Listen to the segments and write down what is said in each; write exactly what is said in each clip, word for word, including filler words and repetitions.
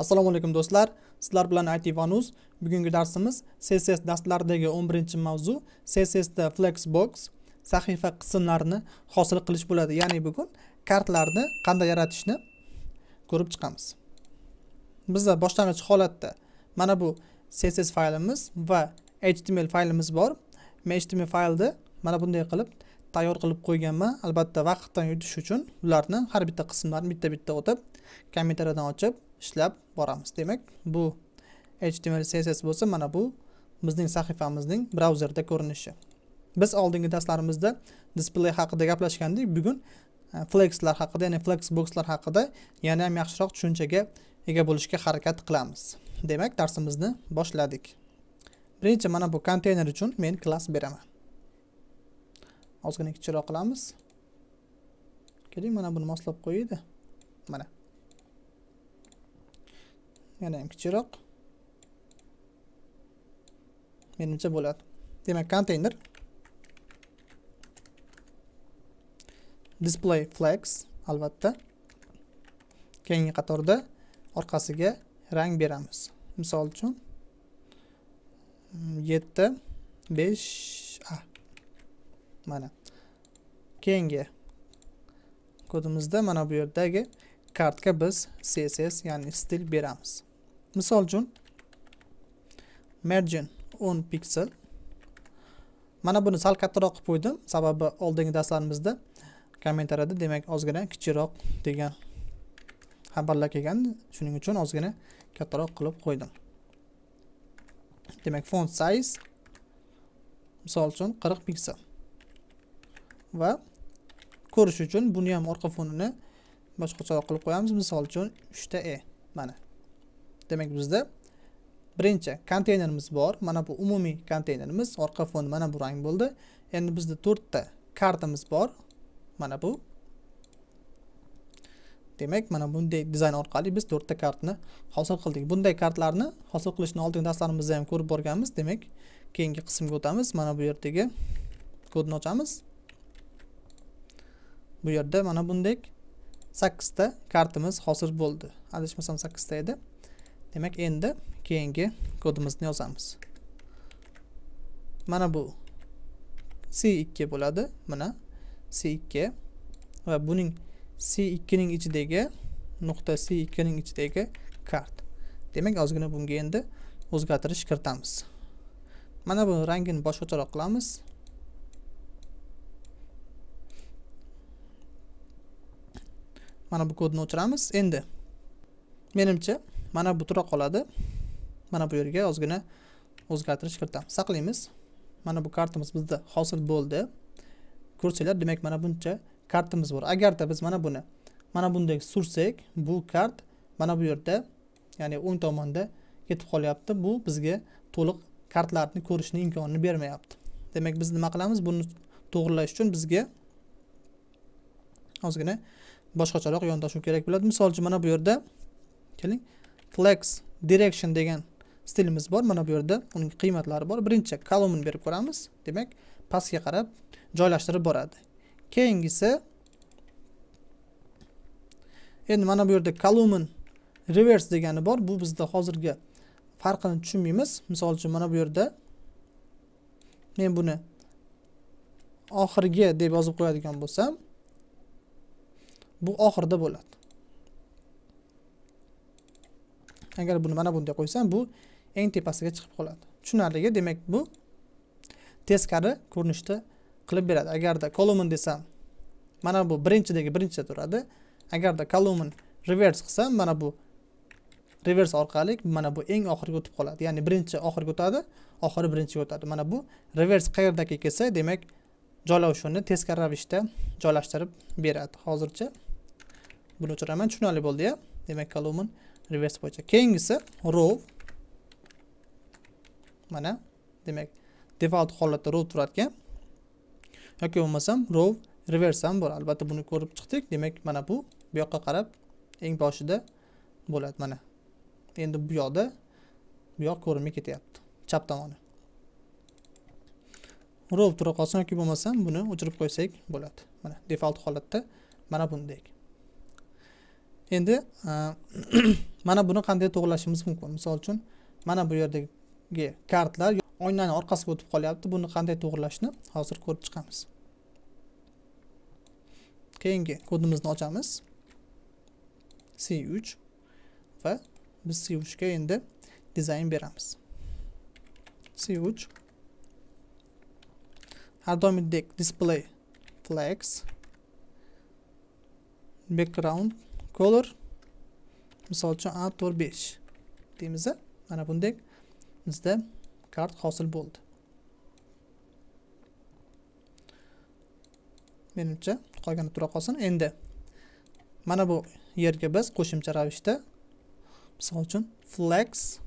Assalomu alaykum do'stlar. Sizlar bilan I T Vanuz. Bugungi darsimiz C S S darslaridagi o'n birinchi mavzu C S S da Flexbox sahifa qismlarini hosil qilish bo'ladi. Ya'ni bugun kartlarni qanday yaratishni ko'rib chiqamiz. Bizda boshlang'ich holatda mana bu C S S faylimiz va H T M L faylimiz bor. Men H T M L faylni mana bunday qilib tayyor qilib qo'yganman. Albatta vaqtdan yutish uchun ularni har bitta qismlarini bitta-bitta o'tib, kommentariydan ochib ishlab boramiz. Demak, bu H T M L C S S bo'lsa, mana bu bizning sahifamizning brauzerda ko'rinishi. Biz oldingi darslarimizda display haqida gaplashgandik. Bugun flexlar haqida, ya'ni flexboxlar haqida yana ham yaxshiroq tushunchaga ega bo'lishga harakat qilamiz. Demak, darsimizni boshladik. Birinchi mana bu konteyner uchun men klass beraman. Ozgina kichikroq qilamiz. Keling, mana buni moslab qo'yaydi. Mana. Yana ham kichikroq. Menimcha bo'ladi. Demak, konteyner display flex albatta. Keyingi qatorda orqasiga rang beramiz. Misol uchun yetti besh A. Mana. Keyingi kodimizda mana bu yerdagi kartga biz C S S ya'ni stil beramiz. Misol uchun margin o'n piksel. Mana buni sal kattaroq qilib qo'ydim, sababi oldingi darslarimizda kommentariyada demak ozgina kichikroq degan xabarlar kelgandi. Shuning uchun ozgina kattaroq qilib qo'ydim. Demak, font size misol uchun qirq piksel. Va ko'rish uchun buni ham orqa fonini boshqacharoq qilib qo'yamiz. Misol uchun uch ta E. Mana. Demak, bizda birinchi konteynerimiz bor. Mana bu umumiy konteynerimiz. Orqa fon mana bu rang bo'ldi. Endi bizda to'rt ta kartamiz bor. Mana bu. Demak, mana bunday dizayn orqali biz to'rt ta kartni hosil qildik. Bunday kartlarni hosil qilishni oldingi darslarimizda ham ko'rib borganmiz. Demak, keyingi qismga o'tamiz. Mana bu yerdagi kodni ochamiz. Bu yerda mana bunday sakkiz ta kartimiz hosil bo'ldi. Adashmasam sakkiz ta edi. Demak, endi keyingi kodimizni yozamiz. Mana bu C ikki bo'ladi. Mana C ikki va buning C ikki ning ichidagi nuqta C ikki ning ichidagi kart. Demak, ozgina bunga endi o'zgartirish kiritamiz. Mana bu rangini boshqacharoq qilamiz. Mana bu kodni o'chiramiz. Endi menimcha mana bu tura qoladi. Mana bu yerga ozgina o'zgartirish kiritamiz. Saqlaymiz. Mana bu kartimiz bizda hosil bo'ldi. Ko'rsanglar, demak mana buncha kartimiz bor. Agarda biz mana buni mana bunday sursak, bu kart mana bu yerda, ya'ni o'ng tomonda ketib qolyapti. Bu bizga to'liq kartlarni ko'rishni imkonini bermayapti. Demak, biz nima qilamiz? Buni to'g'rilash uchun bizga ozgina boshqacharoq yondashuv kerak bo'ladi. Misol uchun mana bu yerda keling, flex direction degan stilimiz bor. Mana bu yerda uning qiymatlari bor. Birinchi kolumnni berib ko'ramiz. Demak, pastga qarab joylashtirib boradi. Keyingisi endi mana bu yerda kolumn reverse degani bor. Bu bizda hozirga farqini tushunmaymiz. Misol uchun mana bu yerda men buni oxirgi deb yozib qo'yadigan bo'lsam, bu oxirda bo'ladi. Agar buni mana bunday qo'ysam, bu eng tepasiga chiqib qoladi. Tushunarliga, demak bu teskari ko'rinishda qilib beradi. Agarda kolumn desam, mana bu birinchidagi birinchida turadi. Agarda kolumn reverse qilsam, mana bu reverse orqali mana bu eng oxirga o'tib qoladi. Ya'ni birinchi oxirga o'tadi, oxiri birinchiga o'tadi. Mana bu reverse qayerdagi kelsa, demak joylashuvni teskari ravishda joylashtirib beradi. Hozircha buni o'chiraman. Tushunarli bo'ldi-ya? Demak, kolumn reverse bo'yicha. Keyingisi row. Mana, demak, default holatda row turar ekan. Yoki bo'lmasam row reverse ham bor. Albatta buni ko'rib chiqdik. Demak, mana bu bu yoqqa qarab eng boshida bo'ladi. Mana. Endi bu yoqda bu yoq ko'rinmay ketyapti. Chap tomoni. Row tura qolsin yoki bo'lmasam buni o'chirib qo'ysak bo'ladi. Mana default holatda mana bunday. Endi mana buni qanday to'g'rilashimiz mumkin? Misol uchun mana bu yerdagi kartlar oynaning orqasiga o'tib qolyapti. Buni qanday to'g'rilashni hozir ko'rib chiqamiz. Keyingi kodimizni ochamiz. C uch va biz C uch ga endi dizayn beramiz. C uch har doimgidek display flex background color misol uchun A to'rt besh deymiz. Mana bunday bizda kart hosil bo'ldi. Menimcha qolgani tura qolsin. Endi mana bu yerga biz qo'shimcha ravishda misol uchun flex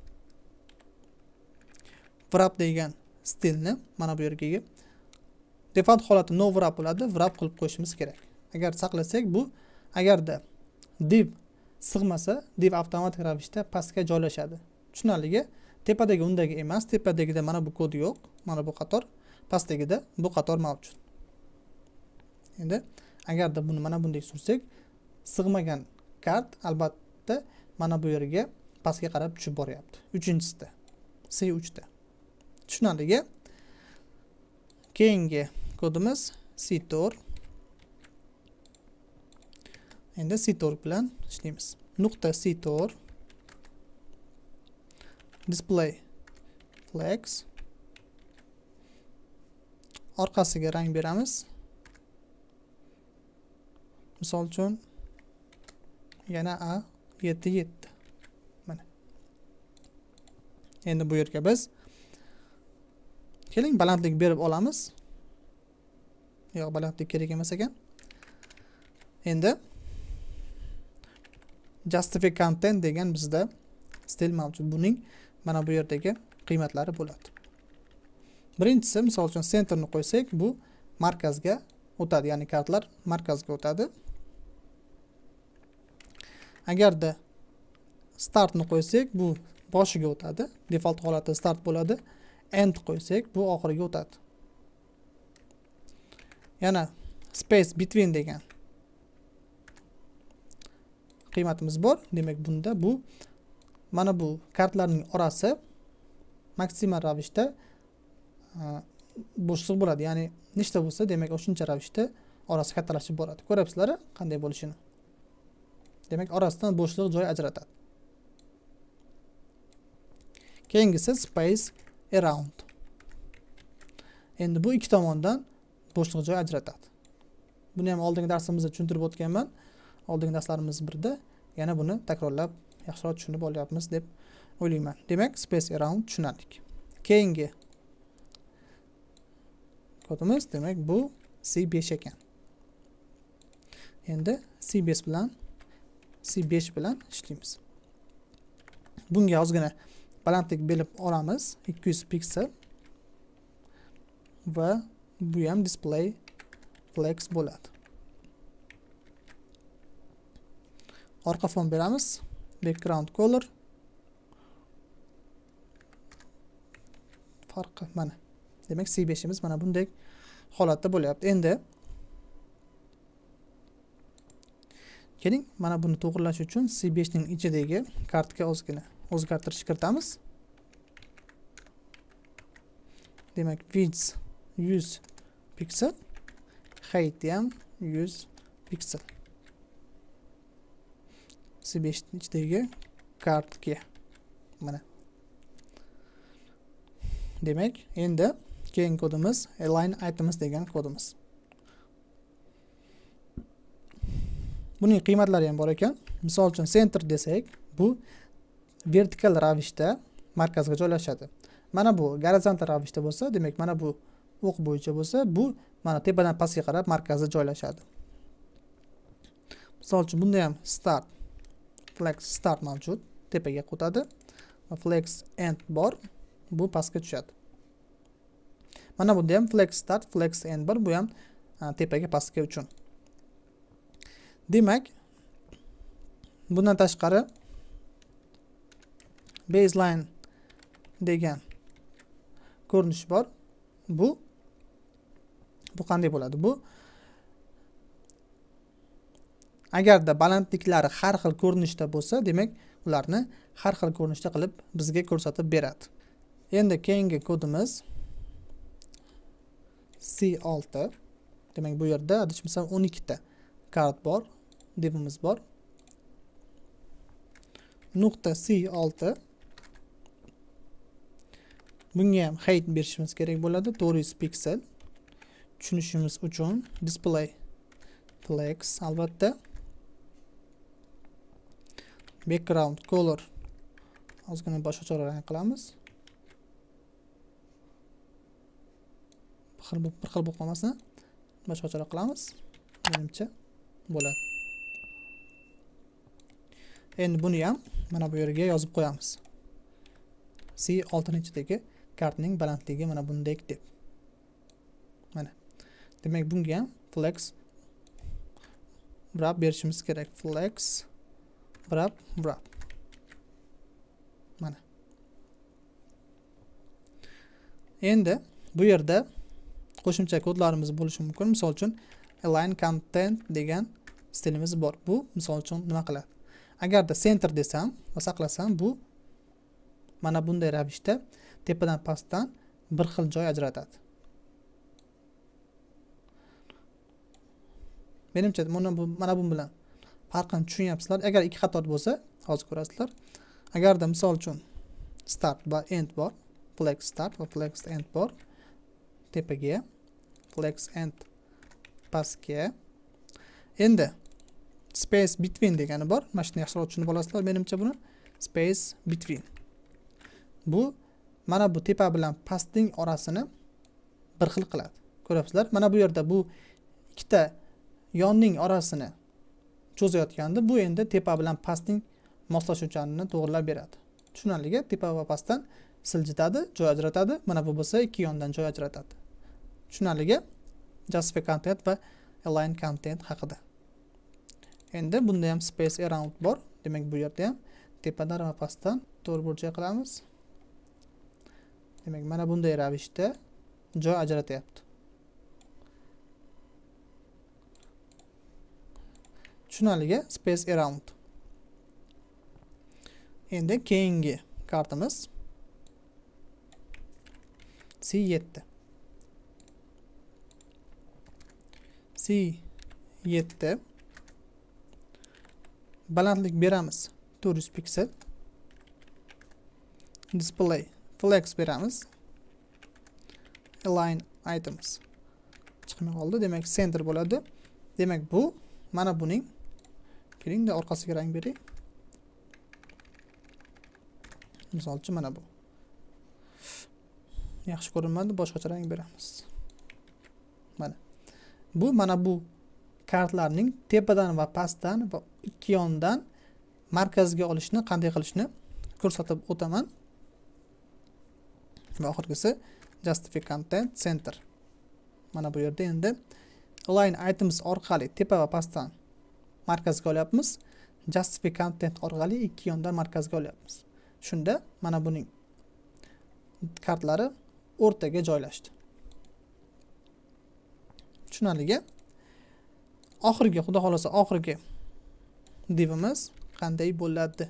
wrap degan stilni mana bu yerga default holati no wrap bo'ladi, wrap qilib qo'yishimiz kerak. Agar saqlasak bu agarda div sig'masa, div avtomatik ravishda pastga joylashadi. Tushunarligi, tepadagi undagi emas, tepadagida mana bu kod yo'q, mana bu qator, pastdagida bu qator mavjud. Endi agarda buni mana bunday sursak, sig'magan kart albatta mana bu yerga pastga qarab tushib boryapti. uchinchisida C uch da. Tushunarligi. Keyingi kodimiz C to'rt. Endi C to'rt bilan ishlaymiz. Nuqta C to'rt display flex orqasiga rang beramiz. Misol uchun yana A yetti yetti. Mana. Endi bu yerga biz keling balandlik berib olamiz. Yo'q, balandlik kerak emas ekan. Endi justify content degan bizda stil mavjud. Buning mana bu yerdagi qiymatlari bo'ladi. Birinchisi misol uchun centerni qo'ysak, bu markazga o'tadi, ya'ni kartlar markazga o'tadi. Agarda startni qo'ysak, bu boshiga o'tadi. Default holati start bo'ladi. End qo'ysak, bu oxiriga o'tadi. Yana space between degan qiymatimiz bor. Demak, bunda bu mana bu kartlarning orasi maksimal ravishda bo'shliq bo'ladi. Ya'ni nechta bo'lsa, demak, o'shuncha ravishda orasi kattalashib boradi. Ko'ryapsizlar qanday bo'lishini? Demak, orasidan bo'shliq joy ajratadi. Keyingisi space around. Endi bu ikki tomondan bo'shliq joy ajratadi. Buni ham oldingi darsimizda tushuntirib o'tganman. Oldingi darslarimiz birda yana buni takrorlab yaxshiroq tushunib olyapmiz deb o'ylayman. Demak, space around tushunarlik. Keyingi kodimiz demak bu C besh ekan. Endi C besh bilan C besh bilan ishlaymiz. Bunga ozgina balandlik berib olamiz, ikki yuz piksel va bu ham display flex bo'ladi. Orqa fon beramiz, background color farqi mana. Demak, C besh imiz mana bunday holatda bo'lyapti. Endi keling, mana buni to'g'rilash uchun C besh ning ichidagi kartga ozgina o'zgartirish kiritamiz. Demak, width yuz piksel, height ham yuz piksel. C besh ichidagi kartga mana. Demak, endi keyingi kodimiz align items degan kodimiz. Buning qiymatlari ham bor ekan. Misol uchun center desak, bu vertikal ravishda markazga joylashadi. Mana bu gorizontal ravishda bo'lsa, demak mana bu o'q bo'yicha bo'lsa, bu mana tepadan pastga qarab markazga joylashadi. Misol uchun bunda ham start flex start mavjud, tepaga o'tadi va flex end bor, bu pastga tushadi. Mana bunda ham flex start, flex end bor, bu ham tepaga pastga uchun. Demak, bundan tashqari baseline degan ko'rinish bor. Bu bu qanday bo'ladi? Bu Agarda balandliklari har xil ko'rinishda bo'lsa, demak, ularni har xil ko'rinishda qilib bizga ko'rsatib beradi. Endi keyingi kodimiz C olti. Demak, bu yerda adashmasam o'n ikkita kart bor, divimiz bor. Nuqta C olti. Bunga ham height berishimiz kerak bo'ladi, to'rt yuz piksel. Tushunishimiz uchun display flex albatta. Background color ozgina boshqacha rang qilamiz. Bir xil bir xil bo'lib qolmasin. Boshqacha qilamiz. Menimcha bo'ladi. Endi buni ham mana bu yerga yozib qo'yamiz. C olti-dagi kartning balandligi mana bundek deb. Mana. Demak, bunga ham flex wrap berishimiz kerak. Flex wrap wrap. Mana. Endi bu yerda qo'shimcha kodlarimiz bo'lishi mumkin. Misol uchun align content degan stilimiz bor. Bu misol uchun nima qiladi? Agarda center desam va saqlasam, bu mana bunday ravishda tepadan pastdan bir xil joy ajratadi. Menimcha mana bu mana bu bilan farqini tushunyapsizlar. Agar ikki qator bo'lsa, hozir ko'rasizlar. Agarda misol uchun start va end bor, flex start va flex end bor, tepaga flex end pastga. Endi space between degani bor. Mana shuni yaxshiroq tushunib olasizlar menimcha buni. Space between. Bu mana bu tepa bilan pastning orasini bir xil qiladi. Ko'ryapsizlar? Mana bu yerda bu ikkita yonning orasini cho'zayotganda, bu endi tepa bilan pastning moslashuvchanini to'g'rilab beradi. Tushunarligi, tepa va pastdan siljitadi, joy ajratadi. Mana bu bo'lsa ikki yondan joy ajratadi. Tushunarligi, justify content va align content haqida. Endi bunda ham space around bor. Demak, bu yerda ham tepadan va pastdan to'rt burchak qilamiz. Demak, mana bunday ravishda joy ajratyapti. Tushunarligi, space around. Endi keyingi kartimiz C yetti. C yetti. Balandlik beramiz to'rt yuz piksel. Display flex beramiz. Align items chiqmay qoldi. Demak, center bo'ladi. Demak, bu mana buning kelingda orqasiga rang bering. Misol uchun mana bu. Yaxshi ko'rinmadi, boshqacha rang beramiz. Mana. Bu mana bu kartlarning tepadan va pastdan va ikki yondan markazga olishni qanday qilishni ko'rsatib o'taman. Va oxirgisi justify content center. Mana bu yerda endi align items orqali tepa va pastdan markazga olyapmiz. Justify content orqali ikki yondan markazga olyapmiz. Shunda mana buning kartlari o'rtaga joylashdi. Tushunarligi, oxirgi, xudo xolasa, oxirgi divimiz qanday bo'ladi?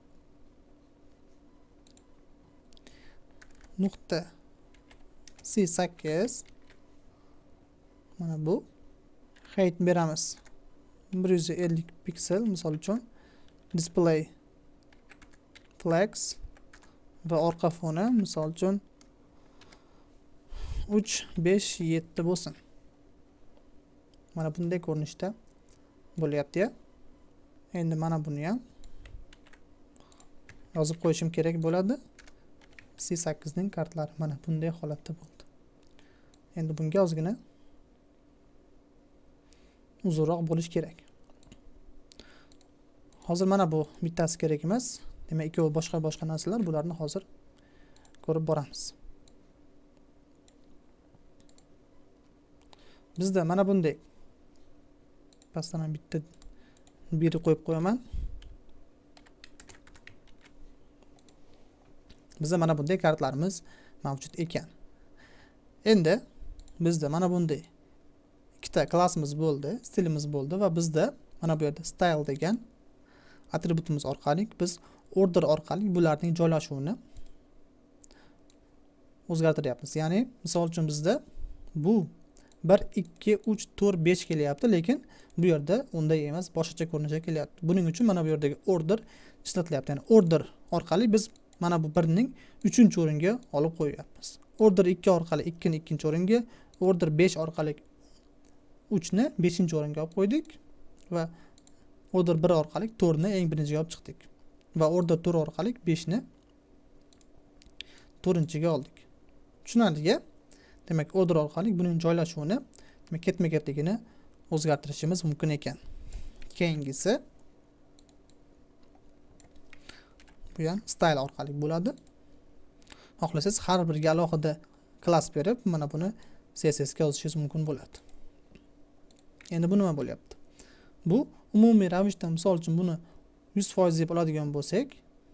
Nuqta C sakkiz. Mana bu. Height beramiz bir yuz ellik piksel, misol uchun. Display flex va orqa foni misol uchun uch, besh, yetti bo'lsin. Mana bunday ko'rinishda bo'lyapti. Endi mana buni ham yozib qo'yishim kerak bo'ladi. C sakkiz ning kartlari mana bunday holatda bo'ldi. Endi bunga ozgina uzunroq bo'lish kerak. Hozir mana bu bittasi kerak emas. Demak, ikkovi boshqa-boshqa narsalar, bularni hozir ko'rib boramiz. Bizda mana bunday pastdan ham bitta biri qo'yib qo'yaman. Bizda mana bunday kartlarimiz mavjud ekan. Endi bizda mana bunday ikkita klassimiz bo'ldi, stilimiz bo'ldi va bizda mana bu yerda style degan atributimiz orqali biz order orqali bularning joylashuvini o'zgartiryapmiz. Ya'ni misol uchun bizda bu bir ikki uch to'rt besh kelyapti, lekin bu yerda unday emas, boshqacha ko'rinishga kelyapti. Buning uchun mana bu yerdagi order ishlatilyapti. Ya'ni order orqali biz mana bu birning uchinchi o'ringa olib qo'yyapmiz. Order ikki orqali ikki ni ikkinchi o'ringa, order besh orqali uch ni beshinchi o'ringa olib qo'ydik va order bir orqali to'rt ni eng birinchiga olib chiqdik va order to'rt orqali besh ni to'rtinchiga oldik. Tushunarli? Demak, order orqali buning joylashuvini, demak, ketma-ketligini o'zgartirishimiz mumkin ekan. Keyingisi bu ham style orqali bo'ladi. Xohlasangiz har biriga alohida klass berib, mana buni C S S ga yozishingiz mumkin bo'ladi. Endi bu nima bo'lyapti? Bu umumiy ravishda, misol uchun buni yuz foiz deb oladigan bo'lsak,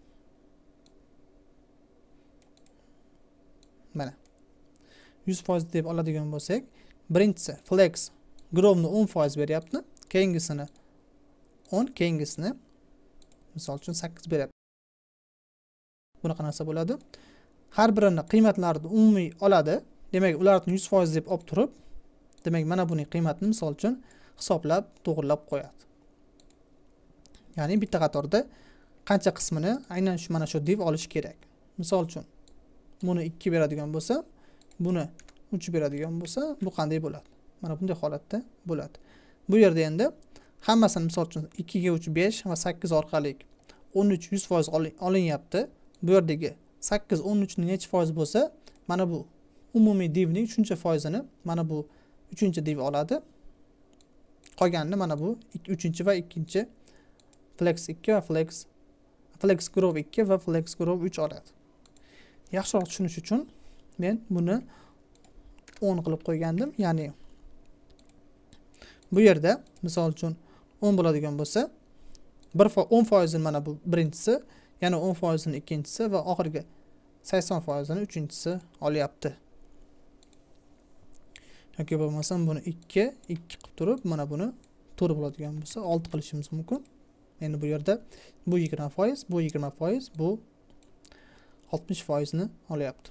mana yuz foiz deb oladigan bo'lsak, birinchisi flex grow'ni o'n foiz beryapti, keyingisini o'n, keyingisini misol uchun sakkiz beryapti. Bunaqa narsa bo'ladi. Har birini qiymatlarini umumiy oladi. Demak, ularni yuz foiz deb olib turib, demak, mana buning qiymatini misol uchun hisoblab, to'g'rilab qo'yadi. Ya'ni bitta qatorda qancha qismini aynan shu mana shu div olish kerak. Misol uchun buni ikki beradigan bo'lsa, buni uch beradigan bo'lsa, bu qanday bo'ladi? Mana bunday holatda bo'ladi. Bu yerda endi hammasini misol uchun ikki ga uch besh va sakkiz orqali o'n uch yuz foiz olinyapti. Bu yerdagi sakkiz o'n uch ning necha foiz bo'lsa, mana bu umumiy divning uchinchi foizini mana bu uchinchi div oladi. Qolganini mana bu uchinchi va ikkinchi flex ikki va flex flex grow ikki va flex grow uch oladi. Yaxshiroq tushunish uchun men buni o'n qilib qo'ygandim. Ya'ni bu yerda misol uchun o'n bo'ladigan bo'lsa, o'n foiz mana bu birinchisi, yana o'n foiz ni ikkinchisi va oxirgi sakson foiz ni uchinchisi olyapti. Yoki bo'lmasam buni ikki, ikki qilib turib, mana buni to'rt bo'ladigan bo'lsa, olti qilishimiz mumkin. Endi bu yerda bu yigirma foiz, bu yigirma foiz, bu oltmish foiz ni olyapti.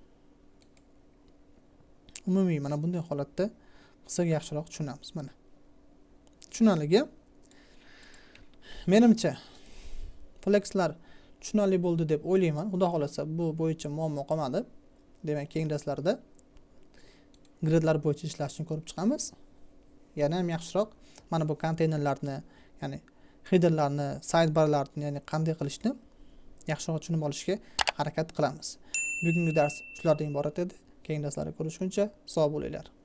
Umumiy mana bunday holatda qilsak yaxshiroq tushunamiz. Mana tushunarligi. Menimcha flexlar tushunarli bo'ldi deb o'ylayman. Xudo xolasa bu bo'yicha muammo qolmadi. Demak, keyingi darslarda gridlar bo'yicha ishlashni ko'rib chiqamiz. Yana ham yaxshiroq mana bu konteynerlarni, ya'ni headerlarni, sidebarlarni, ya'ni qanday qilishni yaxshiroq tushunib olishga harakat qilamiz. Bugungi dars shulardan iborat edi. Keyingi darslarda ko'rishguncha sog' bo'linglar.